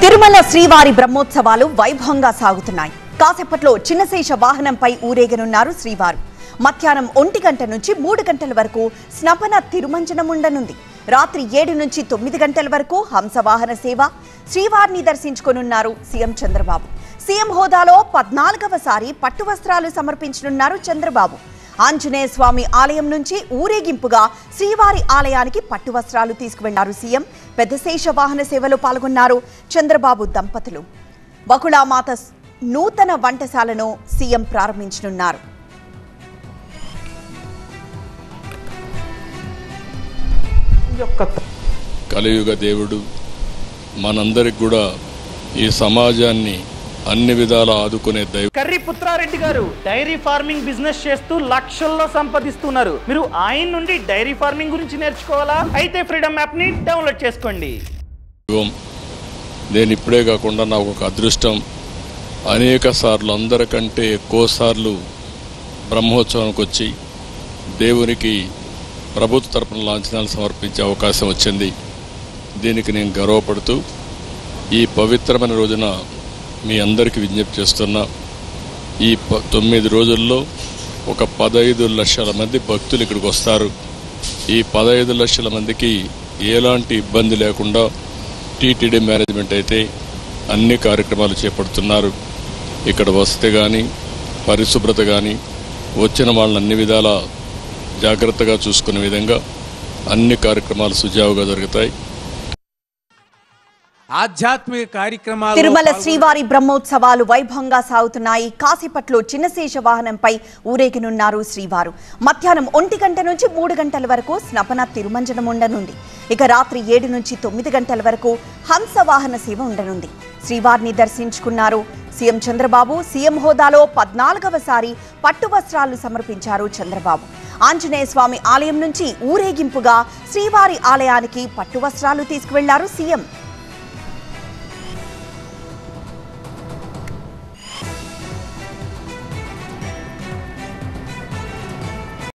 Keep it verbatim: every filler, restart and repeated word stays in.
తిరుమల శ్రీవారి బ్రహ్మోత్సవాలు వైభవంగా సాగుతున్నాయి. కాసేపట్లో చిన్నశేష వాహనంపై ఊరేగనున్నారు శ్రీవారు. మధ్యాహ్నం ఒంటి గంట నుంచి మూడు గంటల వరకు స్నపన తిరుమంజనం ఉండనుంది. రాత్రి ఏడు నుంచి తొమ్మిది గంటల వరకు హంసవాహన సేవ. శ్రీవారిని దర్శించుకోనున్నారు సీఎం చంద్రబాబు. సీఎం హోదాలో పద్నాలుగవ సారి పట్టు వస్త్రాలు సమర్పించనున్నారు చంద్రబాబు. ఆంజనేయ స్వామి ఆలయం నుంచి ఊరేగింపుగా శ్రీవారి ఆలయానికి పట్టు వస్త్రాలు తీసుకువెళ్లారు సీఎం. పెద్దశేష వాహన సేవలో పాల్గొన్నారు చంద్రబాబు దంపతులు. బకుళామాత నూతన వంటశాలను సీఎం ప్రారంభించనున్నారు. కలియుగ దేవుడు మనందరికి కూడా ఈ సమాజాన్ని అన్ని విధాల ఆదుకునే దైవం. కర్రీ పుత్రారెడ్డి గారు డైరీ ఫార్మింగ్ బిజినెస్ చేస్తూ లక్షల్లో సంపాదిస్తున్నారు. మీరు ఆయన నుండి డైరీ ఫార్మింగ్ గురించి నేర్చుకోవాలా? అయితే ఫ్రీడమ్ యాప్ ని డౌన్లోడ్ చేసుకోండి. నేను ఇప్పుడే కాకుండా నాకు ఒక అదృష్టం, అనేక సార్లు అందరికంటే ఎక్కువ సార్లు బ్రహ్మోత్సవానికి వచ్చి దేవునికి ప్రభుత్వ తరపున లాంఛనాలు సమర్పించే అవకాశం వచ్చింది. దీనికి నేను గర్వపడుతూ ఈ పవిత్రమైన రోజున మీ అందరికీ విజ్ఞప్తి చేస్తున్నా, ఈ ప తొమ్మిది రోజుల్లో ఒక పదహైదు లక్షల మంది భక్తులు ఇక్కడికి వస్తారు. ఈ పదహైదు లక్షల మందికి ఎలాంటి ఇబ్బంది లేకుండా టీటీడీ మేనేజ్మెంట్ అయితే అన్ని కార్యక్రమాలు చేపడుతున్నారు. ఇక్కడ వసతి కానీ పరిశుభ్రత కానీ వచ్చిన వాళ్ళని అన్ని విధాల జాగ్రత్తగా చూసుకునే విధంగా అన్ని కార్యక్రమాలు సుజావుగా జరుగుతాయి. ఆధ్యాత్మిక కార్యక్రమాలు తిరుమల శ్రీవారి బ్రహ్మోత్సవాలు వైభవంగా సాగుతున్నాయి. కాసేపట్లో చిన్నశేష వాహనంపై ఊరేగనున్నారు శ్రీవారు. మధ్యాహ్నం ఒంటి గంట నుంచి మూడు గంటల వరకు స్నపన తిరుమంజనం ఉండనుంది. ఇక రాత్రి ఏడు నుంచి తొమ్మిది గంటల వరకు హంస వాహన సేవ ఉండనుంది. శ్రీవారిని దర్శించుకున్నారు సీఎం చంద్రబాబు. సీఎం హోదాలో పద్నాలుగవ సారి పట్టు వస్త్రాలు సమర్పించారు చంద్రబాబు. ఆంజనేయ స్వామి ఆలయం నుంచి ఊరేగింపుగా శ్రీవారి ఆలయానికి పట్టు వస్త్రాలు తీసుకువెళ్లారు సీఎం.